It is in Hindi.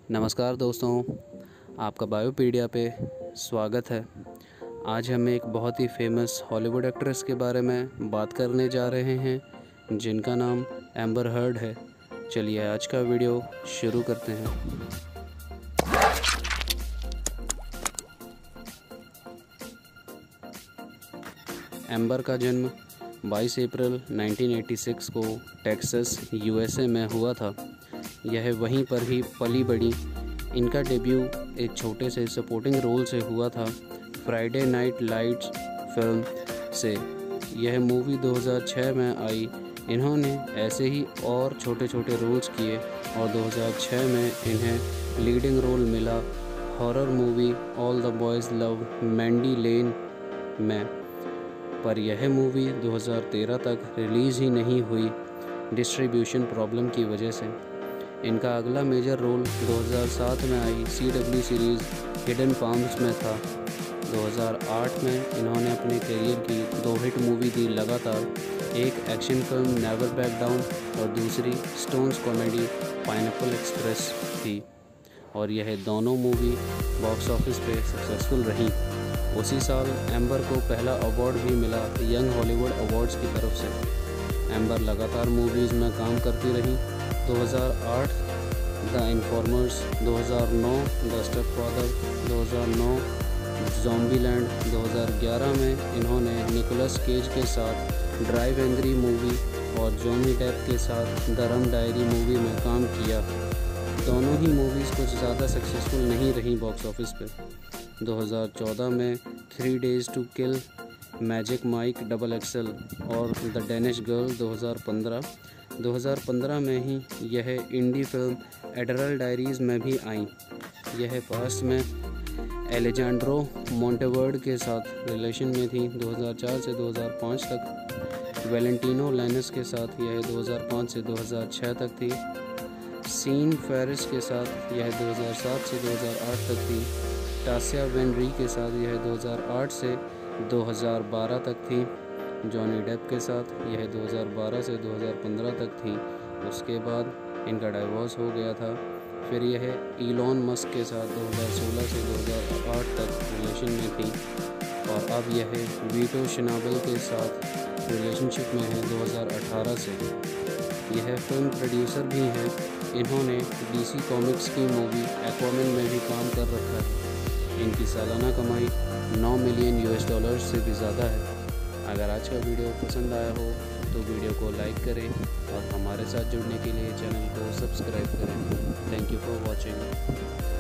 नमस्कार दोस्तों, आपका बायोपीडिया पे स्वागत है। आज हम एक बहुत ही फेमस हॉलीवुड एक्ट्रेस के बारे में बात करने जा रहे हैं जिनका नाम एम्बर हर्ड है। चलिए आज का वीडियो शुरू करते हैं। एम्बर का जन्म 22 अप्रैल 1986 को टेक्सास यूएसए में हुआ था। यह वहीं पर ही पली बड़ी। इनका डेब्यू एक छोटे से सपोर्टिंग रोल से हुआ था, फ्राइडे नाइट लाइट्स फिल्म से। यह मूवी 2006 में आई। इन्होंने ऐसे ही और छोटे छोटे रोल्स किए और 2006 में इन्हें लीडिंग रोल मिला horror movie all the boys love Mandy Lane में। पर यह मूवी 2013 तक रिलीज़ ही नहीं हुई डिस्ट्रीब्यूशन प्रॉब्लम की वजह से। इनका अगला मेजर रोल 2007 में आई CW सीरीज़ हिडन पाम्स में था। 2008 में इन्होंने अपने करियर की 2 हिट मूवी दी लगातार, एक action film never back down और दूसरी स्टोन्स कॉमेडी पाइनएप्पल एक्सप्रेस थी, और यह दोनों मूवी बॉक्स ऑफिस पे सक्सेसफुल रहीं। उसी साल एम्बर को पहला अवार्ड भी मिला यंग हॉलीवुड अवार्ड्स की तरफ से। एम्बर लगातार मूवीज़ में काम करती रहीं। 2008 the informers, 2009 the stepfather, 2009 Zombieland, 2011 में इन्होंने निकोलस केज के साथ ड्राइव एंग्री मूवी और जॉनी डेप के साथ द रम डायरी मूवी में काम किया। दोनों ही मूवीज़ कुछ ज़्यादा सक्सेसफुल नहीं रहीं बॉक्स ऑफिस पे। 2014 में 3 Days to Kill, magic Mike XXL और द डेनिश गर्ल 2015 में ही यह इंडी फिल्म एडरल डायरीज़ में भी आई। यह पास्ट में एलेजांड्रो मोंटेवर्ड के साथ रिलेशन में थी 2004 से 2005 तक। वैलेंटिनो लैनस के साथ यह 2005 से 2006 तक थी। सीन फेरिस के साथ यह 2007 से 2008 तक थी। टासिया वेनरी के साथ यह 2008 से 2012 तक थी। जॉनी डेप के साथ यह 2012 से 2015 तक थी। उसके बाद इनका डाइवोर्स हो गया था। फिर यह इलॉन मस्क के साथ 2016 से 2008 तक रिलेशन में थी, और अब यह वीटो शिनाबेल के साथ रिलेशनशिप में है 2018 से। यह फिल्म प्रोड्यूसर भी हैं। इन्होंने DC कॉमिक्स की मूवी एक्वामैन में भी काम कर रखा है। इनकी सालाना कमाई $9 मिलियन से भी ज़्यादा है। अगर आज का वीडियो पसंद आया हो तो वीडियो को लाइक करें और हमारे साथ जुड़ने के लिए चैनल को सब्सक्राइब करें। Thank you for watching.